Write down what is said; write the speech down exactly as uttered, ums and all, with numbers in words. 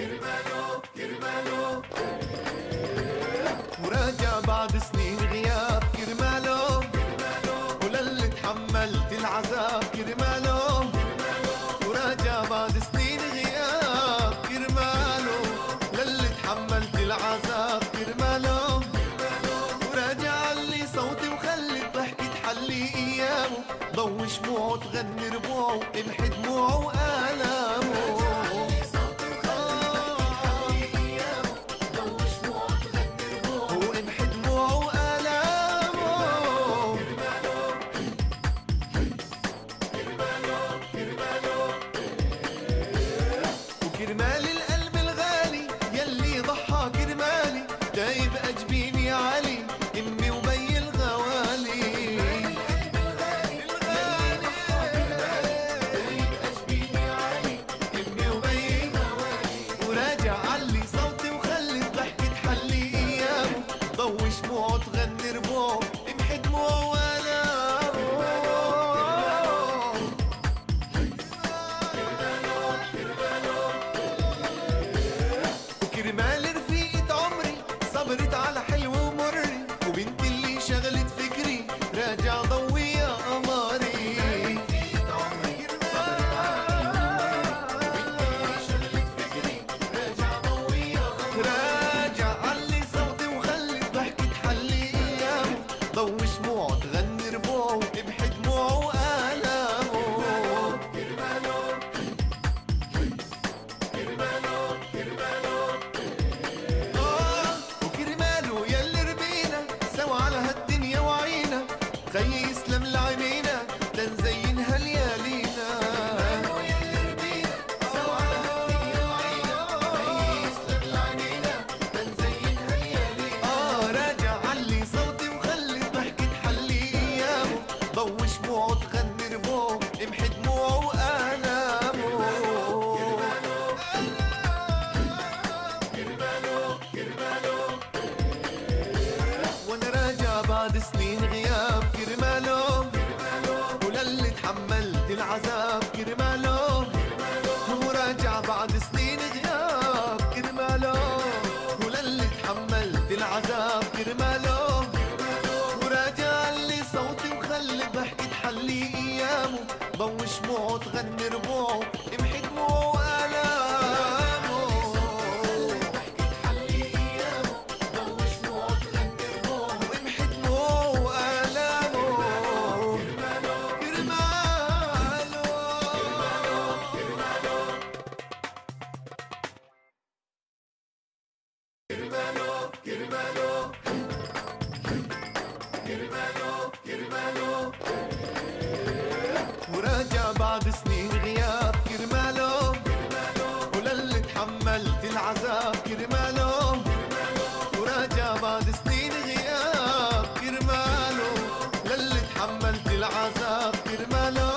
كرماله كرماله وراجع بعد سنين غياب كرماله وللي تحملت العذاب كرماله وراجع بعد سنين غياب كرماله للي تحملت العذاب كرماله وراجع لي صوتي وخلي الضحك تحلي ايامه ضوي شموعه تغني ربوعه امحي دموعه وآلامه كرمال القلب الغالي يلي ضحى كرمالي دايب أجبيني يا علي امي وبي الغوالي وراجع علي صوتي وخلي الضحك تحلي ايامه ضوي شموعه تغني ربوعه امحي دموعه وآلامه كرمال رفيقة عمري صبرت على حلو ومري وبنت اللي شغلت فكري راجع ضوي يا قمري رفيقة عمري صبرت على راجع ضوي يا قمري راجع علي صوتي وخلي الضحك تحلي ايامه ضوي شموعه تغني ربوعه امحي دموعه وآلامه كرماله كرماله كرماله على هالدنيا وعينا خيي يسلم لعينينا تنزينها ليالينا سوا على هالدنيا وعينا خيي يسلم لعينينا تنزينها ليالينا اه راجع علي صوتي وخلي الضحك تحلي ايامه ضوي شموعه تغني ربوعه امحي دموعه وآلامه كرماله كرماله وانا راجع بعد سنين غياب كرماله وللي تحملت العذاب كرماله وراجع بعد سنين غياب كرماله وللي تحملت العذاب كرماله وراجع لي صوتي وخلي الضحك تحلي ايامه ضوي شموعه تغني ربوعه امحي دموعه وآلامه كرماله كرماله كرماله كرماله وراجع بعد سنين غياب كرماله وللي تحملت العذاب كرماله وراجع بعد سنين غياب كرماله للي تحملت العذاب كرماله